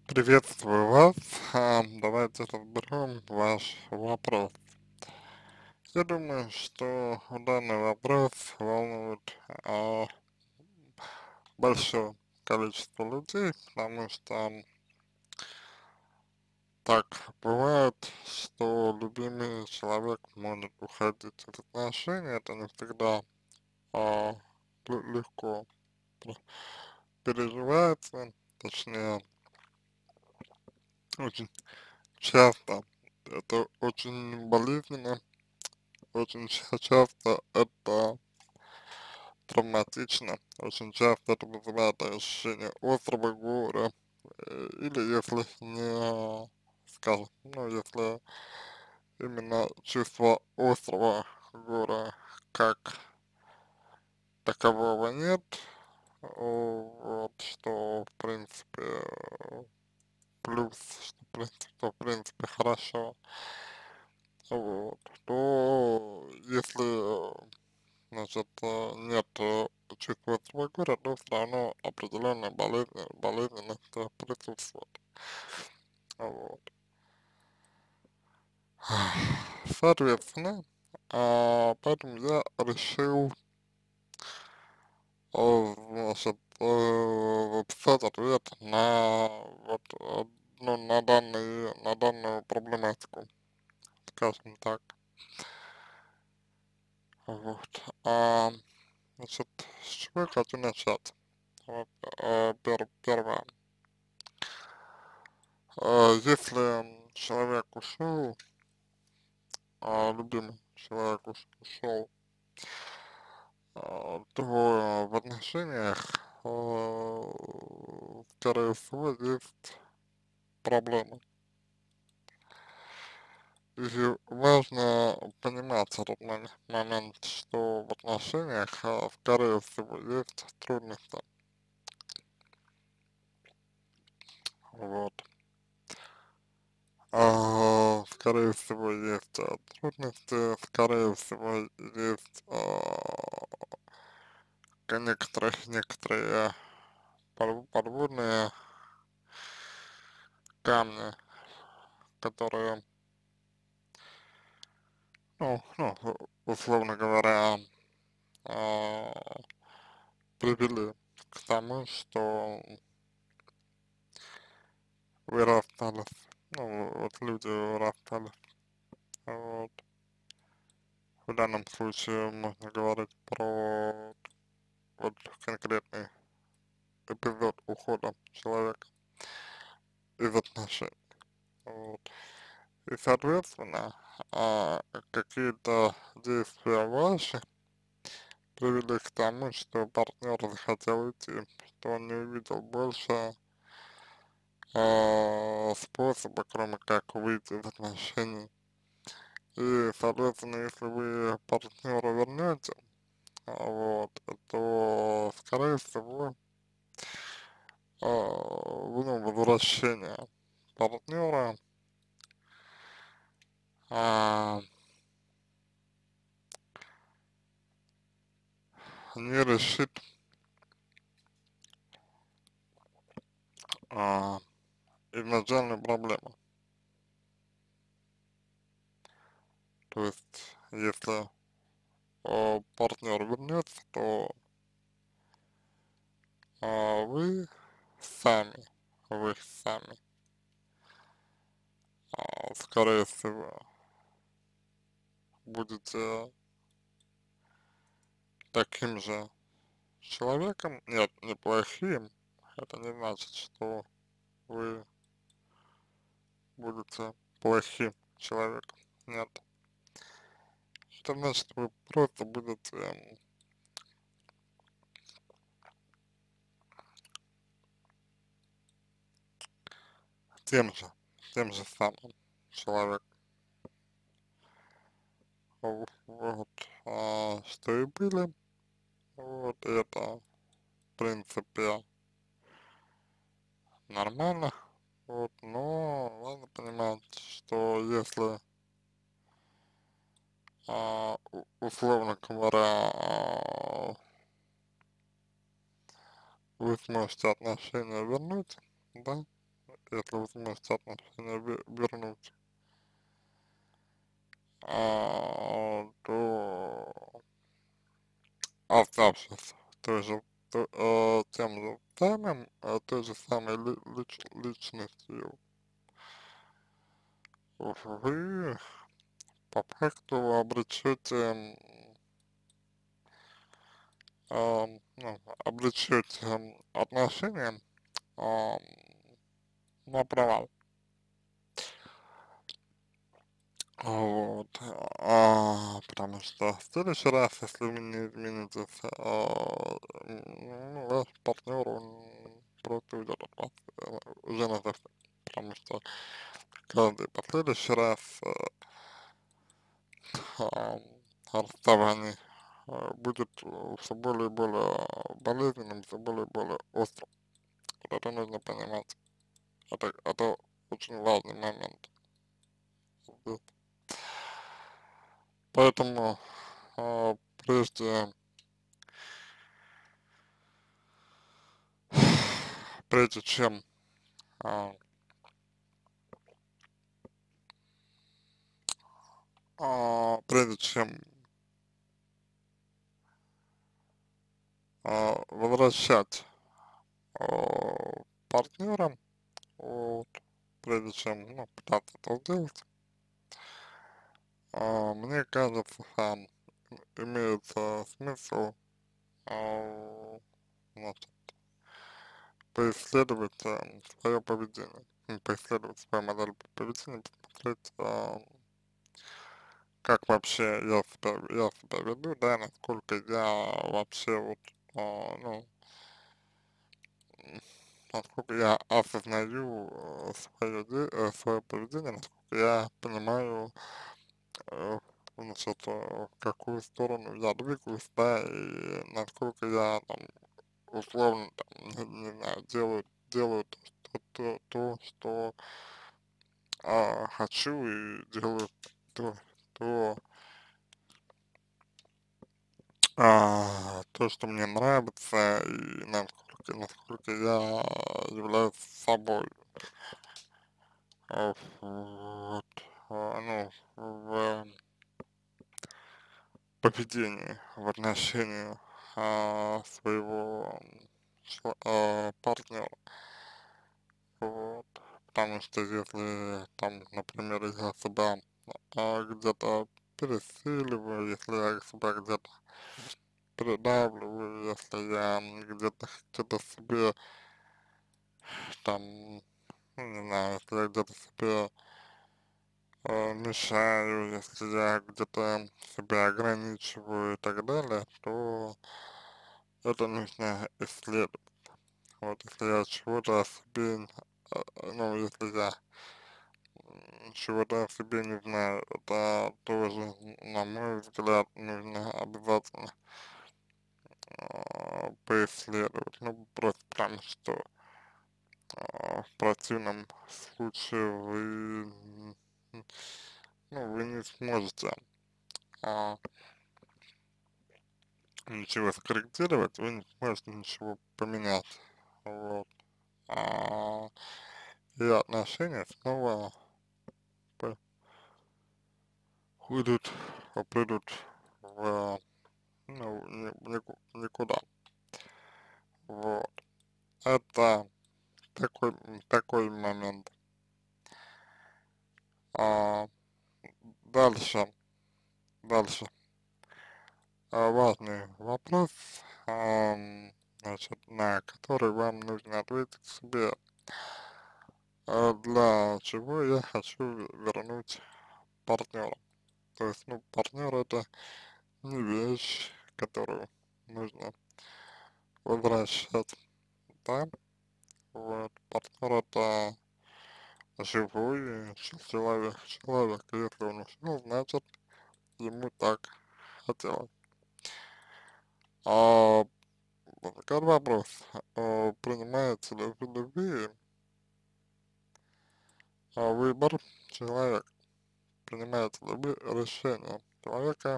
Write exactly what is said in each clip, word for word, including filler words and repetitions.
Приветствую вас. А, Давайте разберем ваш вопрос. Я думаю, что данный вопрос волнует а, большое количество людей, потому что так бывает, что любимый человек может уходить из отношений. Это не всегда а, лю- легко про- переживается, точнее, очень часто это очень болезненно. Очень ча- часто это травматично, очень часто это вызывает ощущение острого горя, э, или если не, скажем, ну, если именно чувство острого горя как такового нет, о, вот, что, в принципе, э, плюс, что, в принципе, что, в принципе, хорошо, вот, то если э, значит, э, нет э, чувства своего горя, но все равно определенная болезнь, болезненность э, присутствует. Вот. Соответственно, а, поэтому я решил, э, значит, э, записать ответ на вот, э, ну, на данный, на данную проблематику, скажем так. Вот. А, значит, с чего я хочу начать? Вот, э, пер- первое. А, если человек ушел, а, любимый человек уш- ушел, а, то в отношениях, а, скорее всего, есть проблемы. И важно понимать этот момен- момент, что в отношениях, а, скорее всего, есть трудности. Вот. А, скорее всего, есть а, трудности, скорее всего, есть а, ка- некоторые, некоторые под- подводные камни, которые, ну, ну, у- условно говоря, а, привели к тому, что вы расстались, ну, вот люди расстались, вот. В данном случае можно говорить про вот конкретный эпизод ухода человека из отношений, вот. И, соответственно, а, какие-то действия ваши привели к тому, что партнер захотел уйти, что он не увидел больше а, способа, кроме как выйти из отношений. И, соответственно, если вы партнера вернете, а, вот, то, скорее всего, а, ну, возвращение партнера а, не решит а, изначальную проблему. То есть, если а, партнер вернется, то а, вы сами, вы сами, а, скорее всего, будете таким же человеком, нет, неплохим, это не значит, что вы будете плохим человеком, нет. Это значит, вы просто будете эм, тем же, тем же самым человеком. В- Вот, а, что и были, вот, и это, в принципе, нормально, вот, но надо понимать, что если, а, у- условно говоря, а, вы сможете отношения вернуть, да, если вы сможете отношения ве- вернуть, а, то оставшись той же, то- э, тем же самым, э, той же самой ли- лич- личностью, вы по факту обречете, э, ну, обречете отношения а, на провал. Вот, а, потому что в следующий раз, если вы не изменитесь, а, ну, ваш партнер, он просто уйдет от вас э, уже назавсегда, потому что каждый последующий раз э, а, расставание э, будет э, все более и более болезненным, все более и более острым. Вот это нужно понимать. Это, это очень важный момент. Вот. Поэтому а, прежде, прежде чем а, а, прежде чем а, возвращать а, партнера, вот, прежде чем ну, пытаться это сделать, а, мне кажется, сам имеет а, смысл а, значит, поисследовать свое поведение, м, поисследовать свою модель поведения, посмотреть, а, как вообще я себя, я себя веду, да, насколько я вообще вот, а, ну, м, насколько я осознаю свое, свое поведение, насколько я понимаю, э, значит, э, в какую сторону я двигаюсь, да, и насколько я там условно, там, не, не знаю, делаю, делаю то, то, то, то, что а, хочу и делаю то, то, а, то, что мне нравится, и насколько, насколько я являюсь собой. А, вот, а, ну, в поведении, в отношении а, своего чел- а, партнера. Вот. Потому что если там, например, я себя а, где-то пересиливаю, если я себя где-то придавливаю, если я где-то где-то себе там, ну, не знаю, если я где-то себе э, мешаю, если я где-то себя ограничиваю и так далее, то это нужно исследовать. Вот если я чего-то о себе, э, э, ну, если я м, чего-то о себе не знаю, это тоже, на мой взгляд, нужно обязательно э, поисследовать. Ну, просто потому что а, в противном случае вы, м, ну, вы не сможете а, ничего скорректировать, вы не сможете ничего поменять. Вот. А, и отношения снова п- уйдут, придут в, ну, ни- в нику- никуда. Вот. Это такой, такой момент. А, дальше, дальше. А, важный вопрос, ам, значит, на который вам нужно ответить себе. А для чего я хочу вернуть партнера? То есть, ну, партнер это не вещь, которую нужно возвращать, да? Вот, партнер это живой человек, человек, и если он ушел, значит, ему так хотелось. А возникает вопрос, а принимаете ли вы вы а, выбор человека, принимаете ли вы решение человека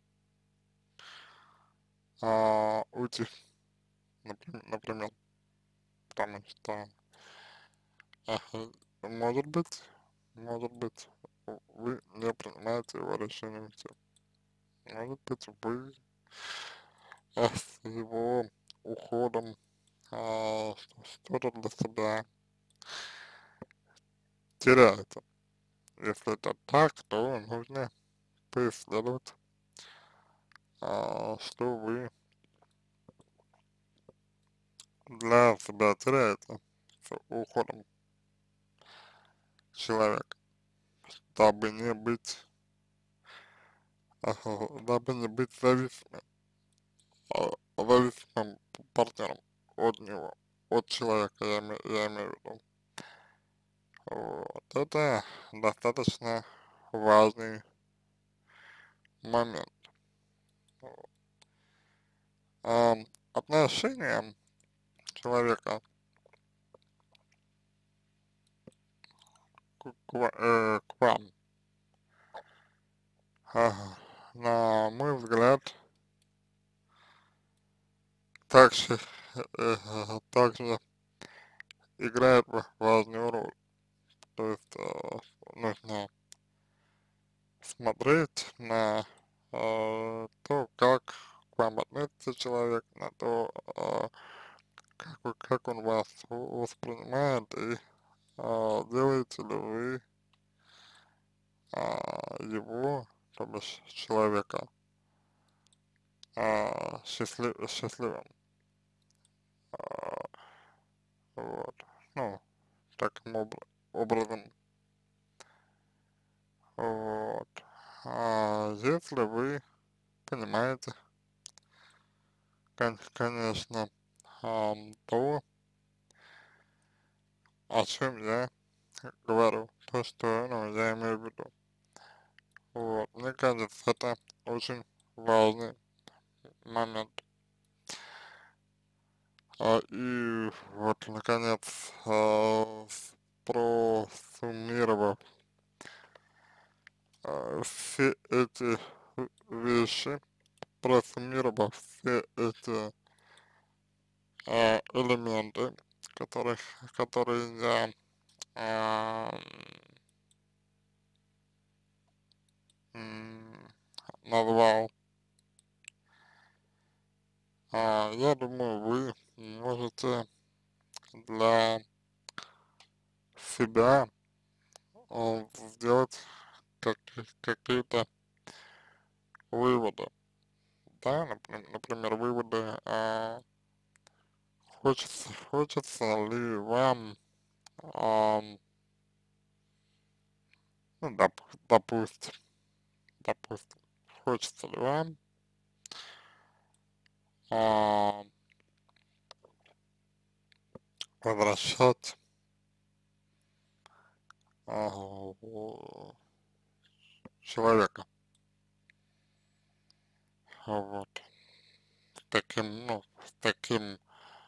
а, уйти, например, например, потому что Ага, может быть, может быть, вы не принимаете его решение всё. Может быть, вы а, с его уходом а, что-то для себя теряете. Если это так, то нужно поисследовать, а, что вы для себя теряете с уходом человека, дабы не быть, ага, дабы не быть зависимым, а, зависимым партнером от него, от человека, я, име- я имею в виду. Вот. Это достаточно важный момент. А, отношение человека к, к ва- э, к вам, ага, на мой взгляд, также, э, также играет ва- важную роль. То есть э, нужно смотреть на э, то, как к вам относится человек, на то, э, как, вы- как он вас в- воспринимает, и э, делаете ли вы а, его, то бишь человека, а, счастлив, счастливым. А, вот. Ну, таким об- образом. Вот. А если вы понимаете, кон- конечно, ам, то, о чем я говорю, то, что, ну, я имею в виду. Вот. Мне кажется, это очень важный момент. А, и вот, наконец, а, с- просуммировав а, все эти в- вещи, просуммировав все эти а, элементы, которых, которые я а, м, назвал, а, я думаю, вы можете для себя а, сделать как, какие-то выводы, да, например, например выводы, а, хочется, хочется ли вам, ам, ну, доп, допустим, допустим, хочется ли вам а, возвращать а, у- человека, вот, с таким, ну, с таким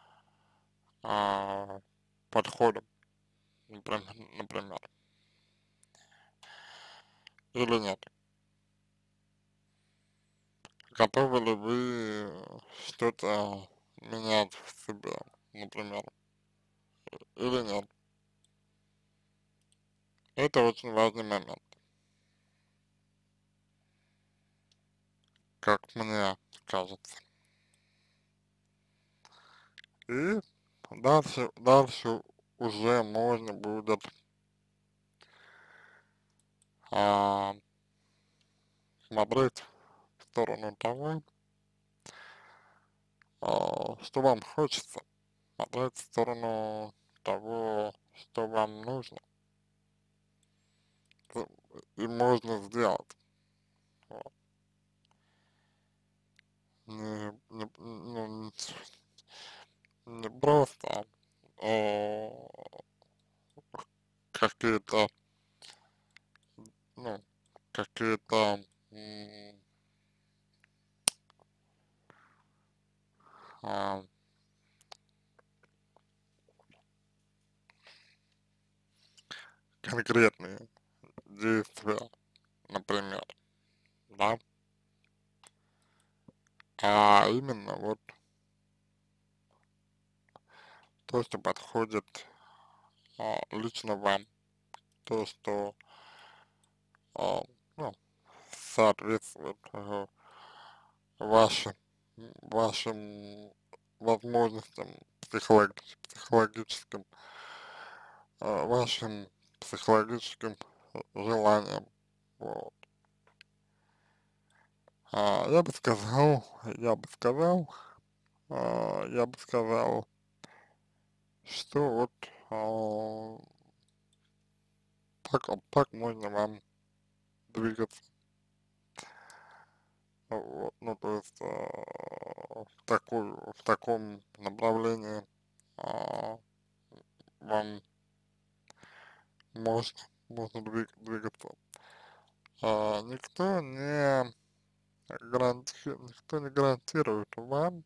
а, подходом, например, например, или нет. Готовы ли вы что-то менять в себе, например, или нет. Это очень важный момент, как мне кажется. И дальше, дальше уже можно будет а, смотреть в сторону того, а, что вам хочется, смотреть в сторону того, что вам нужно и можно сделать. Вот. Не, не, ну, не просто а, какие-то, ну, какие-то м, а, конкретные действия, например, да, а именно вот то, что подходит а, лично вам, то, что а, ну, соответствует э, вашим, вашим возможностям психологи- психологическим, а, вашим психологическим э, желаниям. Вот. А, я бы сказал, я бы сказал, а, я бы сказал, что вот а, так, так можно вам двигаться. Вот, ну, то есть а, в такую, в таком направлении а, вам можно, можно двиг- двигаться. А, никто не гаранти, никто не гарантирует вам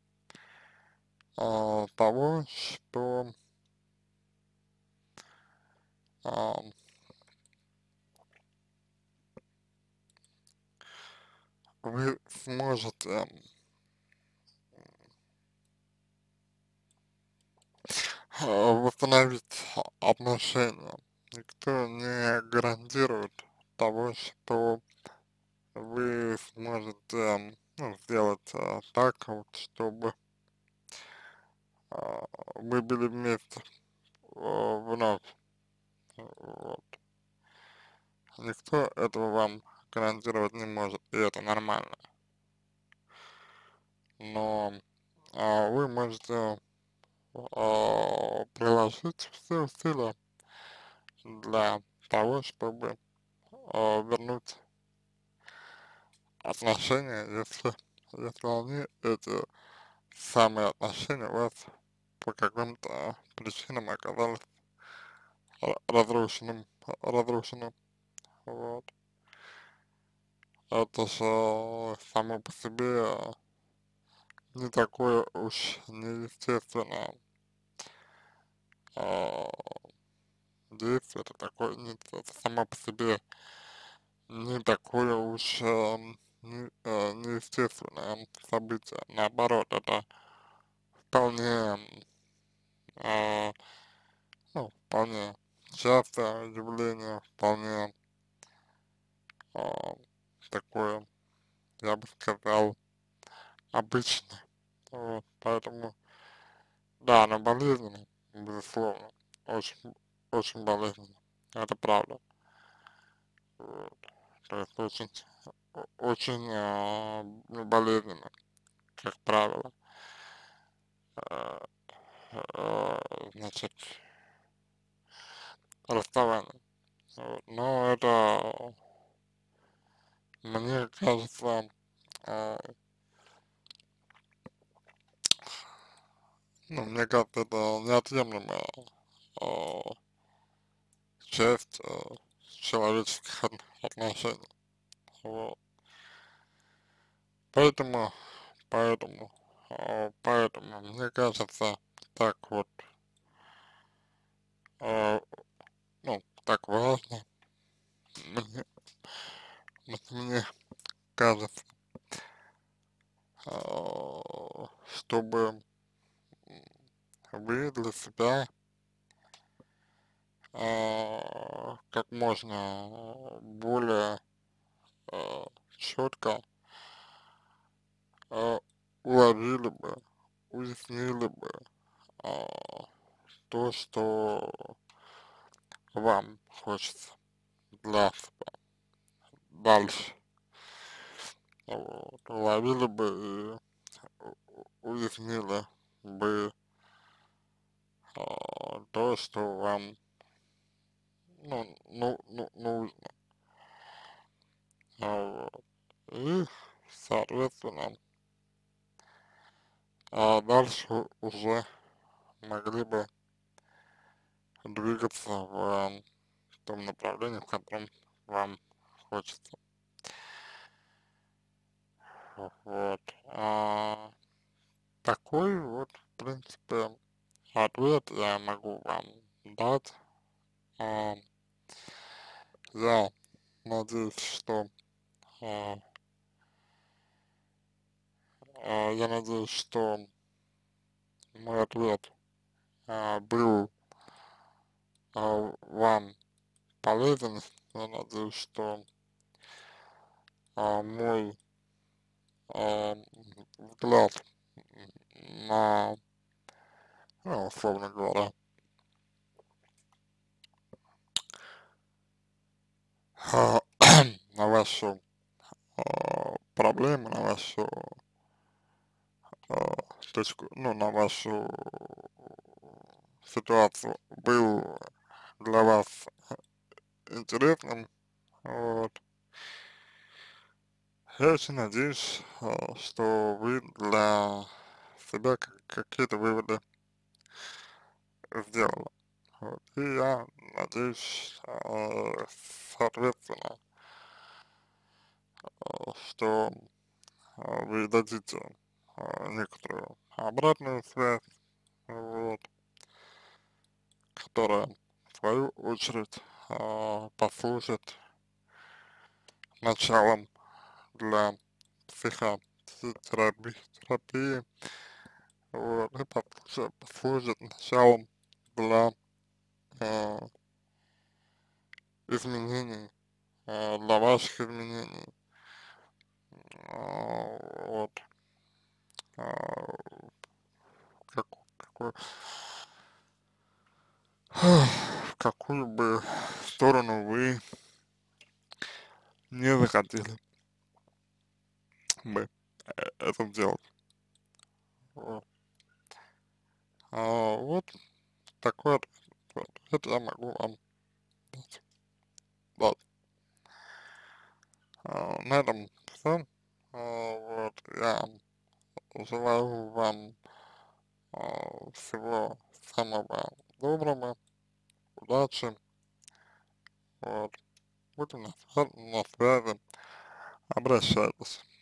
а, того, что а, вы сможете а, восстановить отношения. Никто не гарантирует того, что вы сможете ну, сделать а, так, вот, чтобы а, вы были вместе а, вновь. Вот. Никто этого вам гарантировать не может, и это нормально. Но а, вы можете а, приложить все усилия для того, чтобы а, вернуть отношения, если, если они, эти самые отношения у вас по каким-то причинам оказались ра- разрушенным, разрушенным. Вот. Это же само по себе не такое уж неестественное а, действие, это такое, не, это само по себе не такое уж а, не, а, неестественное событие. Наоборот, это вполне, а, ну, вполне частое явление, вполне а, такое, я бы сказал, обычное. Вот, поэтому, да, оно болезненно, безусловно, очень, очень болезненно, это правда. Вот. То есть очень, о- очень а, ну, болезненно, как правило. А, а, значит, расставание. Вот. Но это, мне кажется, а, ну, мне кажется, это неотъемлемая а, часть а, человеческих от- отношений. Вот. Поэтому, поэтому, а, поэтому, мне кажется, так вот, а, ну, так важно, мне, мне кажется, а, чтобы вы для себя а, как можно более а, четко а, уловили бы, уяснили бы а, то, что вам хочется для себя дальше. Вот. Уловили бы и у- уяснили бы а, то, что вам ну, ну, ну, нужно. А, вот. И, соответственно, а дальше уже могли бы двигаться в том направлении, в котором вам хочется. Вот. А, такой вот, в принципе, ответ я могу вам дать. А, я надеюсь, что а, а, я надеюсь, что мой ответ а, был а, вам полезен. Я надеюсь, что а, мой а, взгляд на, ну, условно говоря, а, на вашу а, проблему, на вашу а, точку, ну, на вашу ситуацию был для вас интересным. Вот. Я очень надеюсь, а, что вы для себя к- какие-то выводы сделали. Вот. И я надеюсь, а, соответственно, а, что а, вы дадите а, некоторую обратную связь, вот, которая, в свою очередь, а, послужит началом для психотерапии, терапии, вот, и послужит, послужит началом для э, изменений, э, для ваших изменений, э, вот, э, как, какой, в какую бы сторону вы не захотели бы э, это делать. Вот. А, вот такой вот, вот, это я могу вам дать. дать. А, на этом все. Вот, я желаю вам а, всего самого доброго, удачи, вот, будем на, свя- на связи, обращайтесь.